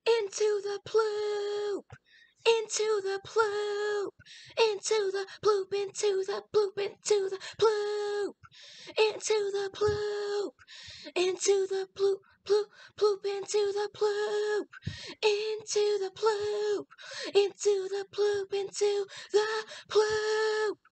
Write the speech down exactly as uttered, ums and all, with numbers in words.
into the ploop, into the ploop, into the ploop, into the ploop, into the ploop, into the ploop, into the ploop, ploop, ploop, into the ploop, into the ploop, into the ploop, into the ploop.